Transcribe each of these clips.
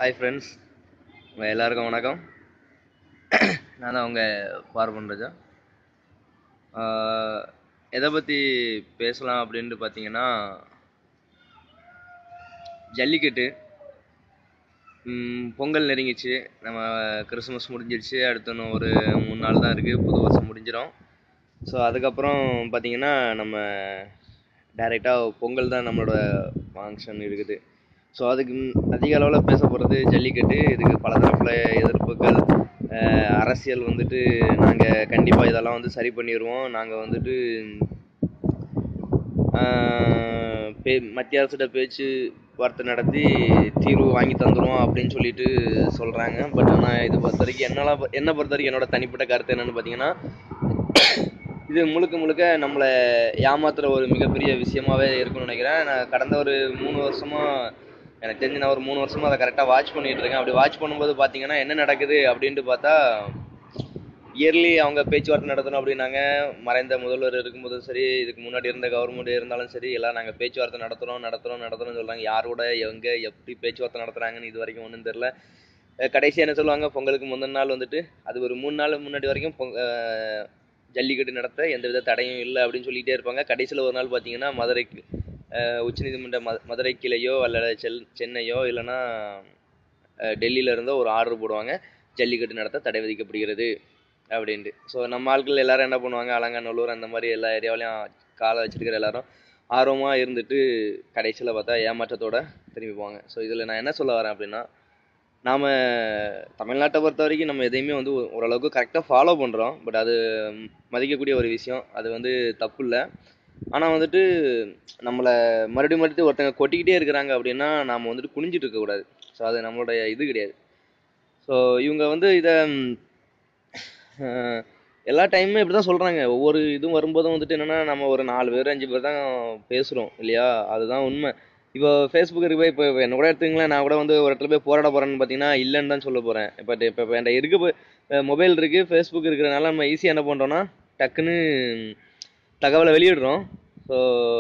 Hi friends, உங்கள் எல்லாருக்கும் வணக்கம். நான் தான் உங்கள் பார்வன் ராஜா. எதை பற்றி பேசலாம் அப்படின்ட்டு பார்த்தீங்கன்னா, ஜல்லிக்கட்டு. பொங்கல் நெருங்கிச்சு, நம்ம கிறிஸ்மஸ் முடிஞ்சிடுச்சு, அடுத்து இன்னும் ஒரு 3 நாள் தான் இருக்குது, புது வருஷம் முடிஞ்சிடும். ஸோ அதுக்கப்புறம் பார்த்தீங்கன்னா நம்ம டைரெக்டாக பொங்கல் தான் நம்மளோட ஃபங்க்ஷன் இருக்குது. ஸோ அதுக்கு அதிக அளவில் பேச போகிறது ஜல்லிக்கட்டு. இதுக்கு பல தரப்புல எதிர்ப்புகள், அரசியல் வந்துட்டு நாங்கள் கண்டிப்பாக இதெல்லாம் வந்து சரி பண்ணிடுவோம், நாங்கள் வந்துட்டு மத்திய அரசிட்ட பேச்சு வார்த்தை நடத்தி தீர்வு வாங்கி தந்துடுவோம் அப்படின்னு சொல்லிட்டு சொல்கிறாங்க. பட் ஆனால் இது பொறுத்த வரைக்கும் என்னை பொறுத்த வரைக்கும் என்னோட தனிப்பட்ட கருத்து என்னென்னு பார்த்தீங்கன்னா, இது முழுக்க முழுக்க நம்மளை ஏமாத்துற ஒரு மிகப்பெரிய விஷயமாவே இருக்குன்னு நினைக்கிறேன். நான் கடந்த ஒரு 3 வருஷமாக எனக்கு தெரிஞ்சு நான் ஒரு 3 வருஷமாக அதை கரெக்டாக வாட்ச் பண்ணிகிட்டு இருக்கேன். அப்படி வாட்ச் பண்ணும்போது பார்த்தீங்கன்னா என்ன நடக்குது அப்படின்ட்டு பார்த்தா, இயர்லி அவங்க பேச்சுவார்த்தை நடத்தணும் அப்படின்னாங்க. மறைந்த முதல்வர் இருக்கும்போது சரி, இதுக்கு முன்னாடி இருந்த கவர்மெண்ட் இருந்தாலும் சரி, எல்லாம் நாங்கள் பேச்சுவார்த்தை நடத்துகிறோம்னு சொல்கிறாங்க. யார் கூட எங்கே எப்படி பேச்சுவார்த்தை நடத்துகிறாங்கன்னு இது வரைக்கும் ஒன்றும் தெரில. கடைசி என்ன சொல்லுவாங்க, பொங்கலுக்கு முந்தின நாள் வந்துட்டு அது ஒரு 3 நாள் முன்னாடி வரைக்கும் ஜல்லிக்கட்டு நடத்த எந்தவித தடையும் இல்லை அப்படின்னு சொல்லிகிட்டே இருப்பாங்க. கடைசியில் ஒரு நாள் பார்த்தீங்கன்னா மதுரைக்கு உச்சநீதிமன்ற மதுரை கிளையோ அல்லது சென்னையோ இல்லைன்னா டெல்லியில் இருந்தோ ஒரு ஆர்டர் போடுவாங்க, ஜல்லிக்கட்டு நடத்த தடை விதிக்கப்படுகிறது அப்படின்ட்டு. ஸோ நம்ம ஆட்கள் எல்லாரும் என்ன பண்ணுவாங்க, அலங்காநல்லூர் அந்த மாதிரி எல்லா ஏரியாவிலையும் காலை வச்சுருக்கிற எல்லாரும் ஆர்வமாக இருந்துட்டு கடைசியில் பார்த்தா ஏமாற்றத்தோடு திரும்பி போவாங்க. ஸோ இதில் நான் என்ன சொல்ல வரேன் அப்படின்னா, நாம் தமிழ்நாட்டை பொறுத்த வரைக்கும் நம்ம எதையுமே வந்து ஓரளவுக்கு கரெக்டாக ஃபாலோ பண்ணுறோம். பட் அது மதிக்கக்கூடிய ஒரு விஷயம், அது வந்து தப்பு இல்லை. ஆனால் வந்துட்டு நம்மளை மறுபடியும் ஒருத்தங்க கொட்டிக்கிட்டே இருக்கிறாங்க அப்படின்னா நாம் வந்துட்டு குனிஞ்சிட்டு இருக்கக்கூடாது. ஸோ அது நம்மளுடைய இது கிடையாது. ஸோ இவங்க வந்து இதை எல்லா டைமுமே இப்படி தான் சொல்கிறாங்க. ஒவ்வொரு இதுவும் வரும்போதும் வந்துட்டு என்னென்னா, நம்ம ஒரு 4 பேர் 5 பேர் தான் பேசுகிறோம் இல்லையா, அதுதான் உண்மை. இப்போ ஃபேஸ்புக் இருக்கு, இப்போ என்ன கூட எடுத்துங்களேன், நான் கூட வந்து ஒரு இடத்துல போய் போராட போகிறேன்னு பார்த்தீங்கன்னா இல்லைன்னு தான் சொல்ல போகிறேன். இப்போ என்கிட்ட இருக்க மொபைல் இருக்குது, ஃபேஸ்புக் இருக்கிறனால நம்ம ஈஸியாக என்ன பண்ணுறோன்னா டக்குன்னு தகவலை வெளியிடுறோம். ஸோ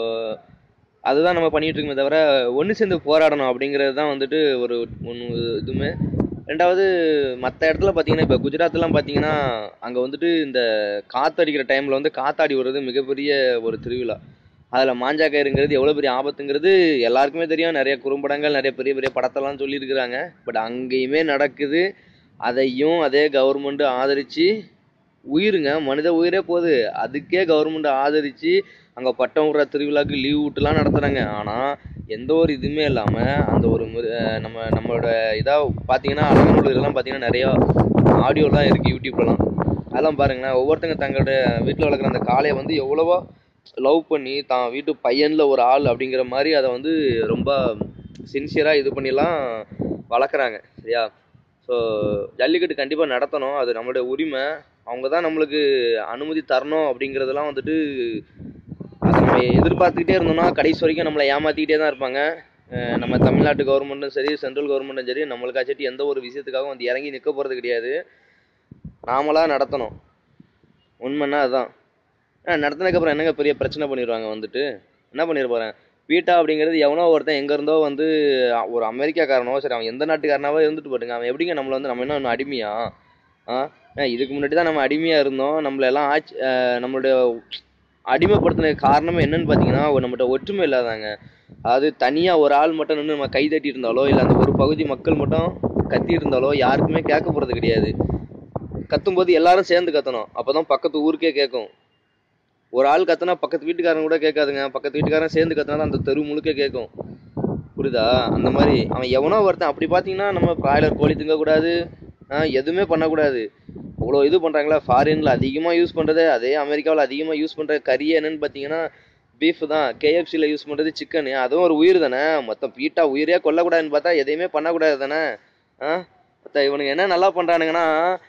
அதுதான் நம்ம பண்ணிகிட்டு இருக்கோமே தவிர ஒன்று சேர்ந்து போராடணும் அப்படிங்கிறது தான் வந்துட்டு ஒரு இதுவுமே. ரெண்டாவது, மற்ற இடத்துல பார்த்தீங்கன்னா, இப்போ குஜராத்லாம் பார்த்தீங்கன்னா அங்கே வந்துட்டு இந்த காற்றடிக்கிற டைமில் வந்து காத்தாடி விடுறது மிகப்பெரிய ஒரு திருவிழா. அதில் மாஞ்சா கயிறுங்கிறது எவ்வளோ பெரிய ஆபத்துங்கிறது எல்லாருக்குமே தெரியும். நிறைய குறும்படங்கள், நிறைய பெரிய பெரிய படத்தெல்லாம் சொல்லியிருக்கிறாங்க. பட் அங்கேயுமே நடக்குது. அதையும் அதே கவர்மெண்ட்டு ஆதரித்து, உயிருங்க, மனித உயிரே போகுது, அதுக்கே கவர்மெண்ட் ஆதரித்து அங்கே பட்டம் விடுற திருவிழாவுக்கு லீவ் விட்டுலாம் நடத்துகிறாங்க. ஆனால் எந்த ஒரு இதுவுமே இல்லாமல் அந்த ஒரு நம்மளோட இதாக பார்த்தீங்கன்னா அலங்காநல்லூர்லாம் பார்த்தீங்கன்னா நிறையா ஆடியோலாம் இருக்குது யூடியூப்லலாம். அதெல்லாம் பாருங்களேன், ஒவ்வொருத்தங்க தங்களோட வீட்டில் வளர்க்குற அந்த காளையை வந்து எவ்வளவோ லவ் பண்ணி தான் வீட்டு பையனில் ஒரு ஆள் அப்படிங்கிற மாதிரி அதை வந்து ரொம்ப சின்சியராக இது பண்ணிலாம் வளர்க்குறாங்க, சரியா? ஸோ ஜல்லிக்கட்டு கண்டிப்பாக நடத்தணும், அது நம்மளுடைய உரிமை. அவங்க தான் நம்மளுக்கு அனுமதி தரணும் அப்படிங்கிறதெல்லாம் வந்துட்டு அதை நம்ம எதிர்பார்த்துக்கிட்டே இருந்தோம்னா கடைசி வரைக்கும் நம்மளை ஏமாற்றிக்கிட்டே தான் இருப்பாங்க. நம்ம தமிழ்நாட்டு கவர்மெண்ட்டும் சரி, சென்ட்ரல் கவர்மெண்ட்டும் சரி, நம்மளுக்காச்சும் எந்த ஒரு விஷயத்துக்காகவும் வந்து இறங்கி நிற்க போகிறது கிடையாது. நாமளாக நடத்தணும், உண்மைன்னா அதுதான். நடத்தினதுக்கப்புறம் என்னங்க பெரிய பிரச்சனை பண்ணிடுவாங்க, வந்துட்டு என்ன பண்ணிட போகிறேன். பீட்டா அப்படிங்கிறது எவனோ ஒருத்தன் எங்கேருந்தோ வந்து ஒரு அமெரிக்காக்காரனோ சரி, அவன் எந்த நாட்டுக்காரனாவோ இருந்துட்டு போட்டுங்க, அவன் எப்படிங்க நம்மளை வந்து நம்ம என்ன அடிமையா? இதுக்கு முன்னாடி தான் நம்ம அடிமையாக இருந்தோம். நம்மளெல்லாம் நம்மளுடைய அடிமைப்படுத்தின காரணமே என்னன்னு பார்த்தீங்கன்னா, நம்மகிட்ட ஒற்றுமை இல்லாதாங்க. அதாவது தனியாக ஒரு ஆள் மட்டும் நின்று நம்ம கை தட்டி இருந்தாலோ, இல்லை அந்த ஒரு பகுதி மக்கள் மட்டும் கத்தி இருந்தாலோ யாருக்குமே கேட்க போகிறது கிடையாது. கத்தும்போது எல்லாரும் சேர்ந்து கத்தணும், அப்போ தான் பக்கத்து ஊருக்கே கேட்கும். ஒரு ஆள் கத்துனா பக்கத்து வீட்டுக்காரன் கூட கேட்காதுங்க, பக்கத்து வீட்டுக்காரன் சேர்ந்து கத்துனா அந்த தெரு முழுக்க கேட்கும், புரியுதா? அந்த மாதிரி அவன் எவனோ ஒருத்தன். அப்படி பார்த்தீங்கன்னா நம்ம பிராய்லர் கோழி திங்கக்கூடாது, எதுவுமே பண்ணக்கூடாது. அவ்வளோ இது பண்ணுறாங்களா? ஃபாரினில் அதிகமாக யூஸ் பண்ணுறது, அதே அமெரிக்காவில் அதிகமாக யூஸ் பண்ணுற கறியே என்னென்னு பார்த்தீங்கன்னா பீஃப் தான். கேஎஃப்சியில் யூஸ் பண்ணுறது சிக்கனு, அதுவும் ஒரு உயிர் தானே. மொத்தம் பீட்டா உயிரே கொல்லக்கூடாதுன்னு பார்த்தா எதையுமே பண்ணக்கூடாது தானே. இவனுங்க என்ன நல்லா பண்ணுறானுங்கன்னா,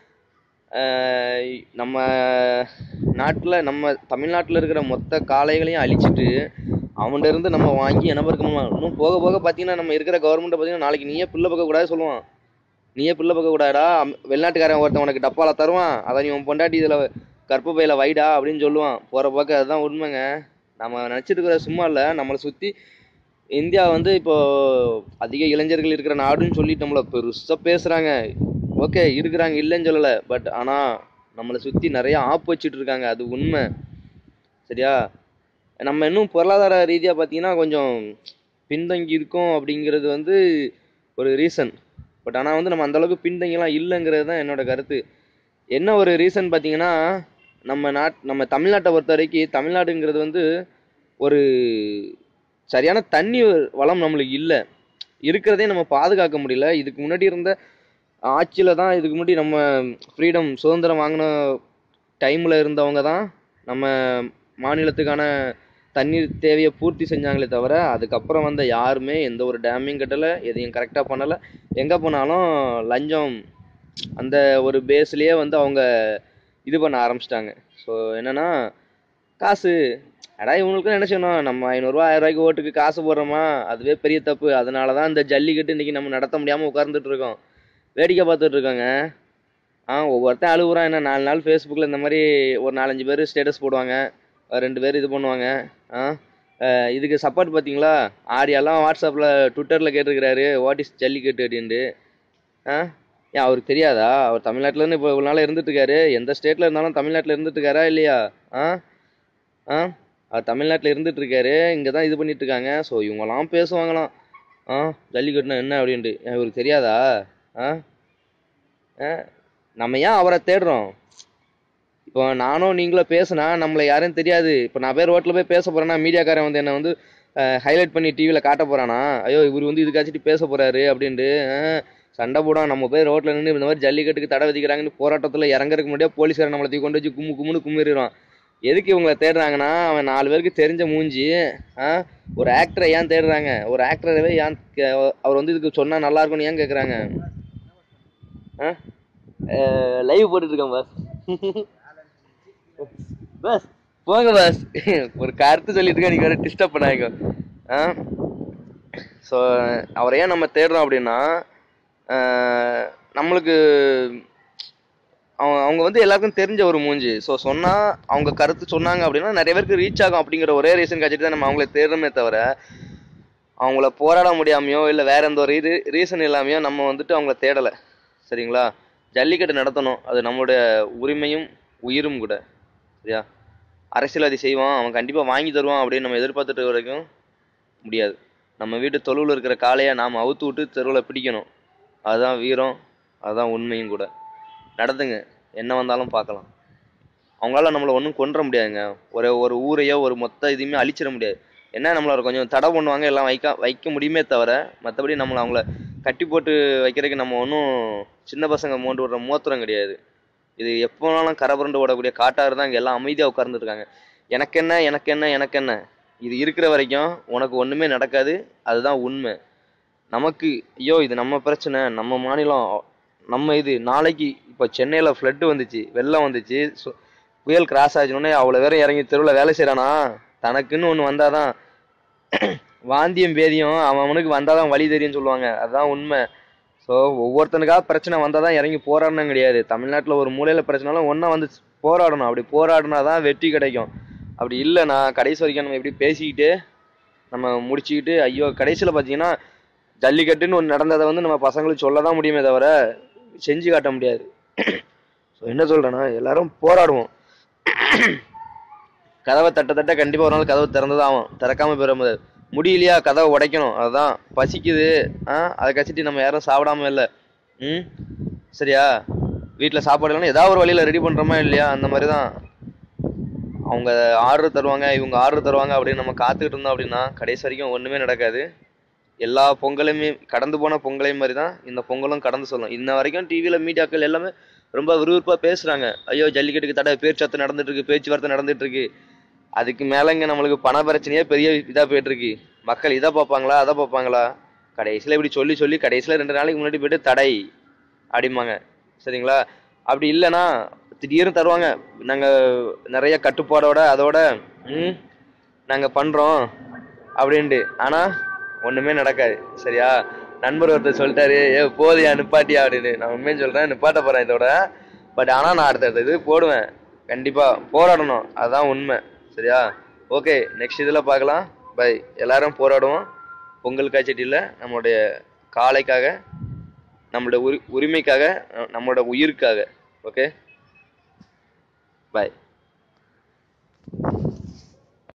நம்ம நாட்டில், நம்ம தமிழ்நாட்டில் இருக்கிற மொத்த காளைகளையும் அழிச்சிட்டு அவன்கிட்ட இருந்து நம்ம வாங்கி என்ன பார்க்கணுமா. இன்னும் போக போக பார்த்தீங்கன்னா நம்ம இருக்கிற கவர்மெண்ட்டை பார்த்தீங்கன்னா நாளைக்கு நீயே பிள்ளை பார்க்கக்கூடாது சொல்லுவான். நீயே பிள்ளை பார்க்கக்கூடாதா, வெளிநாட்டுக்காரன் ஒருத்தன் உனக்கு டப்பாவில் தருவான், அதை நீ உன் பொண்டாட்டி இதில் கற்பு பையில் வைடா அப்படின்னு சொல்லுவான். போகிற பார்க்க அதுதான் உண்மைங்க. நம்ம நினச்சிட்டு இருக்கிற சும்மா இல்லை, நம்மளை சுற்றி இந்தியா வந்து இப்போ அதிக இளைஞர்கள் இருக்கிற நாடுன்னு சொல்லிட்டு நம்மள பெருசா பேசுறாங்க. ஓகே இருக்கிறாங்க, இல்லைன்னு சொல்லலை. பட் ஆனா நம்மளை சுத்தி நிறைய ஆப்பு வச்சுட்டு இருக்காங்க, அது உண்மை. சரியா? நம்ம இன்னும் பொருளாதார ரீதியா பார்த்தீங்கன்னா கொஞ்சம் பின்தங்கி இருக்கோம் அப்படிங்கிறது வந்து ஒரு ரீசன். பட் ஆனால் வந்து நம்ம அந்த அளவுக்கு பின்தங்கிலாம் இல்லைங்கிறது தான் என்னோட கருத்து. என்ன ஒரு ரீசன் பார்த்தீங்கன்னா, நம்ம தமிழ்நாட்டை பொறுத்த வரைக்கும் தமிழ்நாடுங்கிறது வந்து ஒரு சரியான தண்ணி வளம் நம்மளுக்கு இல்லை. இருக்கிறதே நம்ம பாதுகாக்க முடியல. இதுக்கு முன்னாடி இருந்த ஆட்சியில் தான், இதுக்கு முன்னாடி நம்ம ஃப்ரீடம் சுதந்திரம் வாங்கின டைமில் இருந்தவங்க தான் நம்ம மாநிலத்துக்கான தண்ணீர் தேவையை பூர்த்தி செஞ்சாங்களே தவிர, அதுக்கப்புறம் வந்த யாருமே எந்த ஒரு டேமையும் கட்டலை, எதையும் கரெக்டாக பண்ணலை. எங்கே போனாலும் லஞ்சம் அந்த ஒரு பேஸ்லேயே வந்து அவங்க இது பண்ண ஆரம்பிச்சிட்டாங்க. ஸோ என்னன்னா, காசு அடா இவங்களுக்கும் என்ன செய்யணும், நம்ம 500 1000 ஓட்டுக்கு காசு போடுறோமா, அதுவே பெரிய தப்பு. அதனால தான் இந்த ஜல்லிக்கட்டு இன்னைக்கு நம்ம நடத்த முடியாமல் உட்கார்ந்துட்டு இருக்கோம், வேடிக்கை பார்த்துட்டு இருக்கோங்க. ஒவ்வொருத்தன் அழுகுறான். என்ன 4 நாள் ஃபேஸ்புக்கில் இந்த மாதிரி ஒரு 4-5 பேர் ஸ்டேட்டஸ் போடுவாங்க, 2 பேர் இது பண்ணுவாங்க. இதுக்கு சப்போர்ட் பார்த்தீங்களா, ஆடியெல்லாம் வாட்ஸ்அப்பில் ட்விட்டரில் கேட்டிருக்கிறாரு வாட் இஸ் ஜல்லிக்கட்டு அப்படின்ட்டு. ஏன் அவருக்கு தெரியாதா? அவர் தமிழ்நாட்டிலேருந்து இப்போ இவ்வளோ நாள் இருந்துட்டு இருக்காரு. எந்த ஸ்டேட்டில் இருந்தாலும் தமிழ்நாட்டில் இருந்துட்டு இருக்காரா இல்லையா? அவர் தமிழ்நாட்டில் இருந்துட்டு இருக்காரு, இங்கே தான் இது பண்ணிட்டு இருக்காங்க. ஸோ இவங்கெல்லாம் பேசுவாங்களாம் ஜல்லிக்கட்டுனா என்ன அப்படின்ட்டு. இவருக்கு தெரியாதா? நம்ம ஏன் அவரை தேடுறோம்? இப்போ நானும் நீங்களும் பேசுனா நம்மளை யாரும் தெரியாது. இப்போ நான் பேர் ரோட்டில் போய் பேச போகிறேன்னா மீடியாக்காரன் வந்து என்னை வந்து ஹைலைட் பண்ணி டிவியில் காட்ட போகிறானா, ஐயோ இவர் வந்து இதுக்காச்சும் பேச போகிறாரு அப்படின்ட்டு சண்டை போடும். நம்ம போய் ரோட்டில் நின்று இந்த மாதிரி ஜல்லிக்கட்டுக்கு தடை விதிக்கிறாங்கன்னு போராட்டத்தில் இறங்குறதுக்கு முன்னாடியே போலீஸ்காரன் நம்மளை தூக்கி கொண்டு வச்சு கும்முன்னு கும்மிடுறான். எதுக்கு இவங்களை தேடுறாங்கன்னா, அவன் 4 பேருக்கு தெரிஞ்ச மூஞ்சி. ஒரு ஆக்டரை ஏன் தேடுறாங்க? ஒரு ஆக்டரவே ஏன் அவர் வந்து இதுக்கு சொன்னால் நல்லா இருக்கும்னு ஏன் கேட்குறாங்க? லைவ் போட்டுட்டு இருக்கேன் பாஸ். பஸ் போங்க பாஸ், ஒரு கருத்து சொல்லிட்டு இருக்கேன், நீங்க வேற டிஸ்டர்ப் பண்ணாங்க. ஸோ அவரை ஏன் நம்ம தேடுறோம் அப்படின்னா, நம்மளுக்கு அவங்க வந்து எல்லாருக்கும் தெரிஞ்ச ஒரு மூஞ்சி. ஸோ சொன்னால் அவங்க கருத்து சொன்னாங்க அப்படின்னா நிறைய பேருக்கு ரீச் ஆகும் அப்படிங்கிற ஒரே ரீசன் காய்ச்சிட்டு தான் நம்ம அவங்கள தேடுறோமே தவிர, அவங்கள போராட முடியாமையோ இல்லை வேற எந்த ஒரு ரீசன் இல்லாமையோ நம்ம வந்துட்டு அவங்கள தேடலை. சரிங்களா? ஜல்லிக்கட்டு நடத்தணும், அது நம்மளுடைய உரிமையும் உயிரும் கூட. சரியா? அரசியல்வாதி செய்வான், அவன் கண்டிப்பாக வாங்கி தருவான் அப்படின்னு நம்ம எதிர்பார்த்துட்டு வரைக்கும் முடியாது. நம்ம வீட்டு தொழுவில் இருக்கிற காளையை நாம் அவுத்து விட்டு தெருவில் பிடிக்கணும். அதுதான் வீரம், அதுதான் உண்மையும் கூட. நடந்துங்க, என்ன வந்தாலும் பார்க்கலாம். அவங்களால நம்மளை ஒன்றும் கொன்ற முடியாதுங்க. ஒரு ஊரையோ ஒரு மொத்த இதுவுமே அழிச்சிட முடியாது. என்ன நம்மளை கொஞ்சம் தடை பண்ணுவாங்க, எல்லாம் வைக்க முடியுமே தவிர, மற்றபடி நம்மளை அவங்கள கட்டி போட்டு வைக்கிறதுக்கு நம்ம ஒன்றும் சின்ன பசங்க மோண்டு விடுற மூத்திரம் கிடையாது. இது எப்போனாலும் கரபுரண்டு ஓடக்கூடிய காட்டாறு தான் இங்கே எல்லாம் அமைதியாக உட்கார்ந்துருக்காங்க. எனக்கு என்ன இது இருக்கிற வரைக்கும் உனக்கு ஒன்றுமே நடக்காது. அதுதான் உண்மை. நமக்கு ஐயோ இது நம்ம பிரச்சனை, நம்ம மாநிலம், நம்ம இது. நாளைக்கு இப்போ சென்னையில் ஃப்ளட்டு வந்துச்சு, வெள்ளம் வந்துச்சு, புயல் கிராஸ் ஆச்சுன்னே அவ்வளோ வேற இறங்கி தெருவில் வேலை செய்கிறானா, தனக்குன்னு ஒன்று வந்தாதான் வாந்தியம் பேதியம் அவனுக்கு வந்தாதான் வழி தெரியும்னு சொல்லுவாங்க. அதுதான் உண்மை. ஸோ ஒவ்வொருத்தனுக்காக பிரச்சனை வந்தால் தான் இறங்கி போராடணும் கிடையாது. தமிழ்நாட்டில் ஒரு மூலையில் பிரச்சனைலாம் ஒன்றா வந்து போராடணும். அப்படி போராடினா தான் வெற்றி கிடைக்கும். அப்படி இல்லைண்ணா கடைசி வரைக்கும் நம்ம எப்படி பேசிக்கிட்டு நம்ம முடிச்சுக்கிட்டு, ஐயோ கடைசியில் பார்த்தீங்கன்னா ஜல்லிக்கட்டுன்னு ஒன்று நடந்ததை வந்து நம்ம பசங்களுக்கு சொல்ல தான் முடியுமே தவிர செஞ்சு காட்ட முடியாது. ஸோ என்ன சொல்கிறேன்னா, எல்லாரும் போராடுவோம். கதவை தட்ட கண்டிப்பாக ஒரு நாள் கதவை திறந்துதான் ஆகும், திறக்காமல் போயிட முடியாது. முடியலையா கதவை உடைக்கணும். அதுதான் பசிக்குது, அதை கழிச்சிட்டு நம்ம யாரும் சாப்பிடாம இல்லை. சரியா? வீட்டில் சாப்பாடு இல்லைன்னா ஏதாவது ஒரு வழியில் ரெடி பண்ணுறோமா இல்லையா? அந்த மாதிரி தான் அவங்க ஆர்டர் தருவாங்க, இவங்க ஆர்டர் தருவாங்க அப்படின்னு நம்ம காத்துக்கிட்டு இருந்தோம் அப்படின்னா கடைசி வரைக்கும் ஒன்றுமே நடக்காது. எல்லா பொங்கலுமே கடந்து போன பொங்கலையும் மாதிரி தான் இந்த பொங்கலும் கடந்து சொல்லணும். இன்ன வரைக்கும் டிவியில் மீடியாக்கள் எல்லாமே ரொம்ப விறுவிறுப்பாக பேசுகிறாங்க. ஐயோ ஜல்லிக்கட்டுக்கு தடை, பேச்சுவார்த்தை நடந்துட்டு இருக்கு, பேச்சுவார்த்தை நடந்துட்டு இருக்கு. அதுக்கு மேலேங்க நம்மளுக்கு பண பிரச்சனையே பெரிய இதாக போயிட்டு இருக்கு. மக்கள் இதை பார்ப்பாங்களா அதை பார்ப்பாங்களா? கடைசியில் இப்படி சொல்லி கடைசியில் 2 நாளைக்கு முன்னாடி போயிட்டு தடை அப்படிம்பாங்க. சரிங்களா? அப்படி இல்லைன்னா திடீர்னு தருவாங்க, நாங்கள் நிறைய கட்டுப்பாடோட அதோட நாங்கள் பண்ணுறோம் அப்படின்ட்டு. ஆனால் ஒன்றுமே நடக்காது. சரியா? நண்பர் ஒருத்தர் சொல்லிட்டாரு, போதியா நிப்பாட்டியா அப்படின்னு. நான் உண்மையும் சொல்கிறேன், நிப்பாட்ட போகிறேன் இதோட. பட் ஆனால் நான் அடுத்த இது போடுவேன், கண்டிப்பாக போராடணும், அதுதான் உண்மை. சரியா? ஓகே, நெக்ஸ்ட் இதில் பார்க்கலாம். பை. எல்லாரும் போராடுவோம். பொங்கல் காய்ச்சட்டியில் நம்மளுடைய காளைக்காக, நம்மளோட உரிமைக்காக, நம்மளோட உயிருக்காக. ஓகே, பாய்.